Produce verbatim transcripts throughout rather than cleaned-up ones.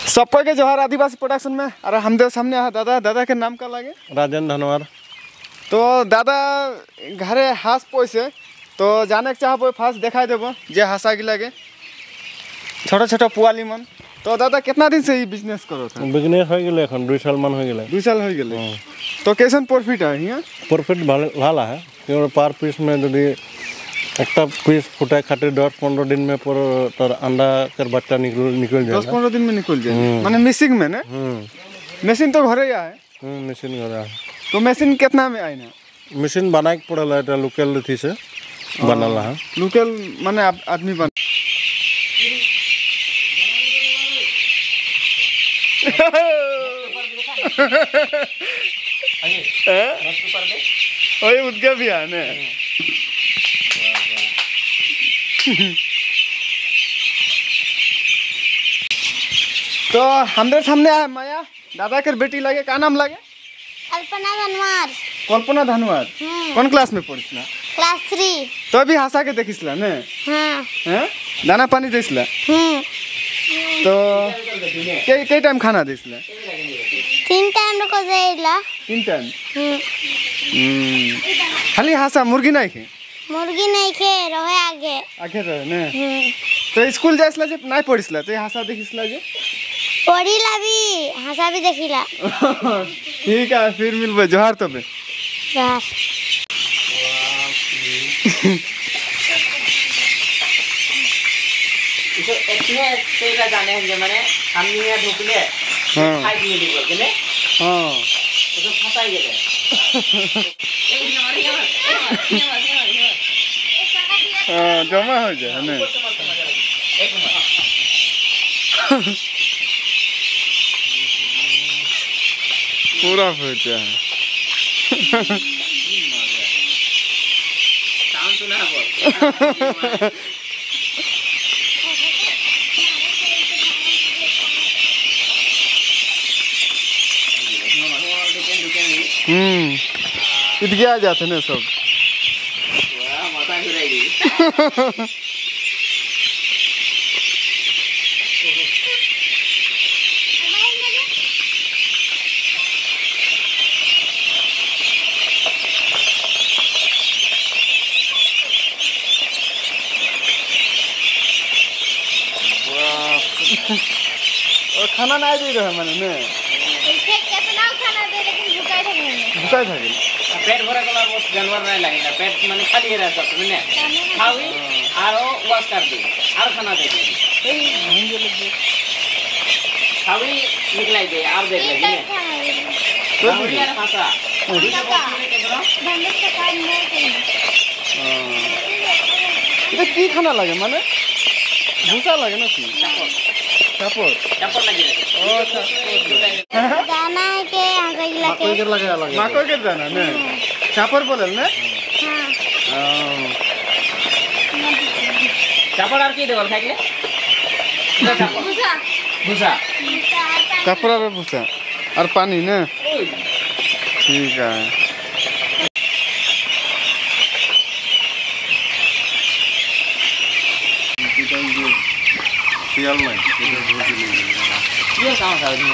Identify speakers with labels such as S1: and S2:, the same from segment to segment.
S1: सबको के जोहार आदिवासी प्रोडक्शन में। अरे हमदेव सामने है दादा। दादा के नाम का लगे
S2: राजन धनवार।
S1: तो दादा घरे हास पैसे तो जाने के चाहब फास्ट देखा देव जे हंसा के लगे छोटा छोटा पुआली मन। तो दादा कितना दिन से ये बिजनेस करो था?
S2: बिजनेस हो गए एखन दो साल मन हो गए।
S1: दो साल हो गए। तो कैसन प्रॉफिट है यहाँ?
S2: प्रॉफिट भाला है क्योंकि पर पीस में यदि एक पीस फुटाए खातिर दस पंद्रह दिन में पर तर अंडा कर बच्चा निकल निकल जाए।
S1: दस पंद्रह दिन में निकल जाए माने मिसिंग में ना? मशीन तो घरे है?
S2: मशीन घरे।
S1: तो मशीन कितना में आई ना?
S2: मशीन बनाए के पड़ल है लोकल थी से बनल है।
S1: लोकल माने आदमी बन ओए उनका भी है ना। तो हमारे सामने है माया दादा के बेटी लगे। क्या नाम लगे?
S3: कल्पना धनवार।
S1: कल्पना धनवार कौन क्लास में पढ़िसला?
S3: Class three.
S1: तो अभी हंसा के देखिसला ने?
S3: हाँ।
S1: हैं दाना पानी देसला?
S3: हम्म।
S1: तो के के टाइम खाना देसला?
S3: तीन टाइम को देला।
S1: तीन टाइम?
S3: हम्म।
S1: खाली हंसा मुर्गी नहीं खे?
S3: मुर्गी नहीं खे रहे आगे
S1: आगे रहे ने। तो स्कूल जाइसला जे नहीं पढ़िसला तो हंसा देखिसला जे?
S3: पढ़िला भी हंसा भी देखिला।
S1: ठीक है फिर मिलबे। जोहार तबे।
S3: जोहार।
S4: इसे इतने से का जाने हैं जो मैंने हमनी में ढुकले
S1: हां
S4: फाइट नहीं निकल के ने।
S1: हां
S4: तो फंसा ही गए।
S1: हां जमा हो जाए ने। पूरा फटा है।
S4: साउंड सुना बोल।
S1: हम्म इध गया जाते ना सब।
S4: माता घुराई।
S1: और खाना नहीं दे रहे मैंने ने।
S3: कितना खाना दे लेकिन भूखा थे।
S1: भूखा था कि
S4: पेट भरा कला वो जानवर नहीं लगेगा। पेट माने खाली रह सकते ने। खावी आरो वाश कर दे और खाना दे दे। खावी निकलाई दे और देख ले ने। तो बढ़िया ना भाषा। दूसरे बॉक्स में कितना?
S3: धंधे का काम नहीं करेंगे।
S1: ये की खाना लगे माने? भूसा लगे ना की? चापोर
S4: चापोर लगी रहे।
S1: ओ चापोर
S3: दाना है के आगे लगे।
S1: कोई के लगे लगे माको के दाना ने। चापोर बोलल ने?
S3: हां।
S4: चापोर और की देवल खाइले? चापोर
S3: भूसा।
S4: भूसा
S1: चापोर और भूसा और पानी ने। ठीक है। सियाल में
S4: ये कहाँ था इसमें?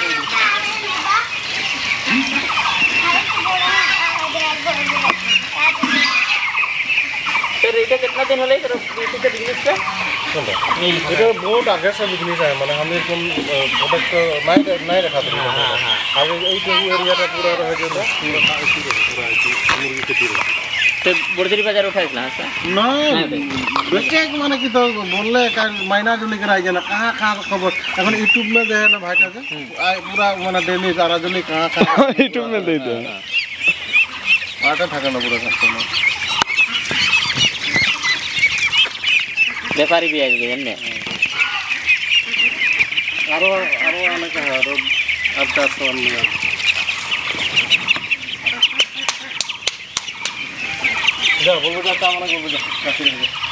S4: तो रेट कितना दिन होले सर इसी के बिजनेस का?
S2: ये बहुत आगे से बिजनेस है माने हम एकदम प्रोडक्ट नहीं नहीं रखा था। आगे ये जो एरिया का पूरा रह गया था पूरा इसी के पूरा मुर्गी खेती रहा।
S4: तो बड़दरी बाजार उठाइस ना सर?
S2: नहीं बेचे माने कि तो बोलले का महीना जो लेकर आ गया ना कहाँ कहाँ खबर এখন यूट्यूब में दे ना भाई का पूरा माने डेली सारा जो कहाँ कहाँ
S1: यूट्यूब में दे दे
S2: आटा থাকে না पूरा कस्टमर।
S4: व्यापारी भी आ गए ने।
S2: आरो आरो आने का है आरो अब तक तो नहीं जा बोलो जा काम ना बोलो जा काफी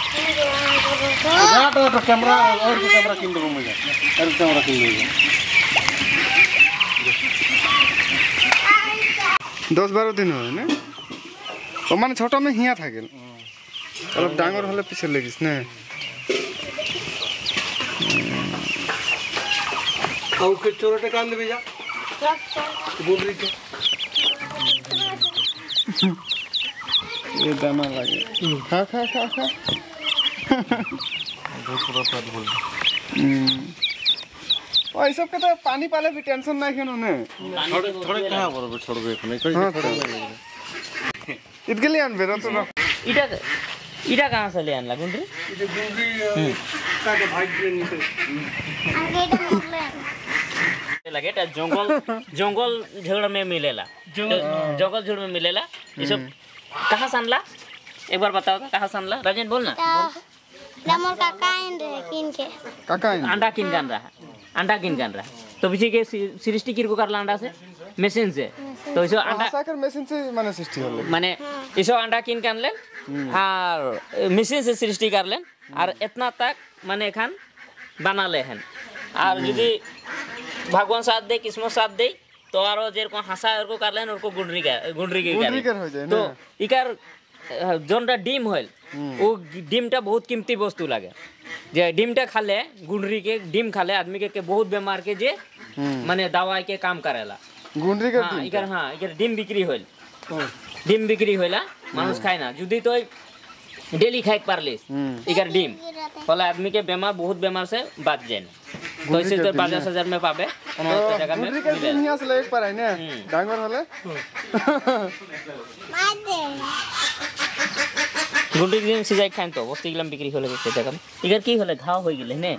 S2: जा तो कैमरा और भी कैमरा किन दो मुझे और कैमरा किन दो।
S1: दस बारह दिन हो ना तो माने छोटा में हिया था गेल अलग डांगर हले पीछे लेगिस ने
S2: और के चोरटे कान दे जा गुंडरी के
S1: ये दाना लगे खा खा खा खा और सब के तो पानी पाले भी टेंशन नहीं है उन्हें
S2: थोड़े थोड़े कहां बरोबर छोड़ गए नहीं कोई
S1: इसके लिए अनबेरो तो
S4: इटा इटा कहाँ से ले आनला गुंडरी
S2: ये गुंडरी का के भाई के नीचे
S3: आगे तो मोले
S4: लगे ता जंगल जंगल झड़ में मिलेला जंगल झड़ में मिलेला ये सब कहाँ से आनला एक बार बताओ तो कहाँ से आनला राजन बोल ना
S3: नमोर का काइन रहे किन के
S1: काका
S4: अंडा किन गान रहा अंडा किन गान रहा तो पीछे के सृष्टि किर को करला अंडा से मशीन से तो इसे अंडा
S1: हासाकर मशीन से माने सृष्टि होले
S4: माने इसे अंडा किन कान लेन और मशीन से सृष्टि कर लेन और इतना तक माने खान बना ले हन और यदि भगवान साथ दे किस्मत साथ दे तो और जेर को हंसा और को कर लेन और को गुंडरी का गुंडरी के
S1: गुंडरी कर हो जाए
S4: तो इकर जोनटा डिम होल वो डिमटा बहुत कीमती वस्तु लागे जे डिमटा खाले गुंडरी के डिम खाले आदमी के, के बहुत बीमार के जे माने दवाई के काम करेला
S1: गुंडरी कर
S4: हाँ इकर हाँ इकर डिम बिक्री होल डिम बिक्री होला मानुष खाय ना जुदी तो डेली खाए पारलिस इकर डिम फला आदमी के बीमार बहुत बीमार से बच जाए तो इसे तो बाजार हजार में पाबे उन्होंने जगह में
S1: गुंडरी कर
S4: मिले
S1: यहाँ से लेके पर है ना डांगर होले
S3: मार दे
S4: गुंडरी दिन सिजाई खान तो वस्तु इगलम बिक्री होले के जगह में इगर की होले घाव होई गेले ने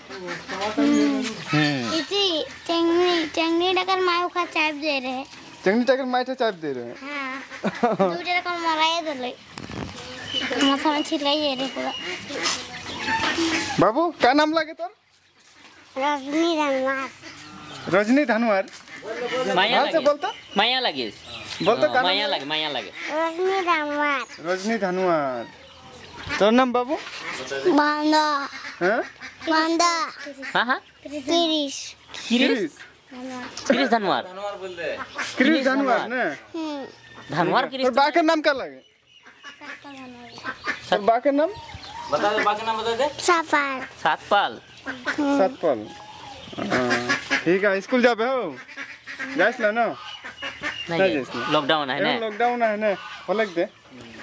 S3: इसी चंगनी चंगनी डकर मायो का चाप दे रहे
S1: चंगनी टाकर माइटे चाप दे रहे हैं
S3: हां दूसरे को मराए दले माथा में छिड़काई दे रहे पूरा
S1: बाबू क्या नाम लगे तोर
S3: रजनी धनवार
S1: रजनी धनवार
S4: माया
S1: हाँ से
S4: लगे
S1: बोलता
S4: माया लगे
S1: बोलता क्या
S4: माया लगे माया लगे
S3: रजनी धनवार
S1: रजनी धनवार तोर नाम बाबू
S3: बांदा
S1: हैं
S3: बांदा
S4: हाँ हाँ
S3: क्रिश
S4: किरिस किरिस धनवार
S1: क्रिस धनवार ने
S3: हम्म
S4: धनवार किरिस
S1: और बाकर नाम क्या लगे और बाकर नाम
S4: बता दे बाकी नाम बता दे
S3: सफार
S4: सातपाल
S1: सतपाल हाँ, ठीक है स्कूल जाबे हो जाइस ला ना
S4: नहीं
S1: जाइस ना
S4: लॉकडाउन है ना
S1: लॉकडाउन है ना पलक दे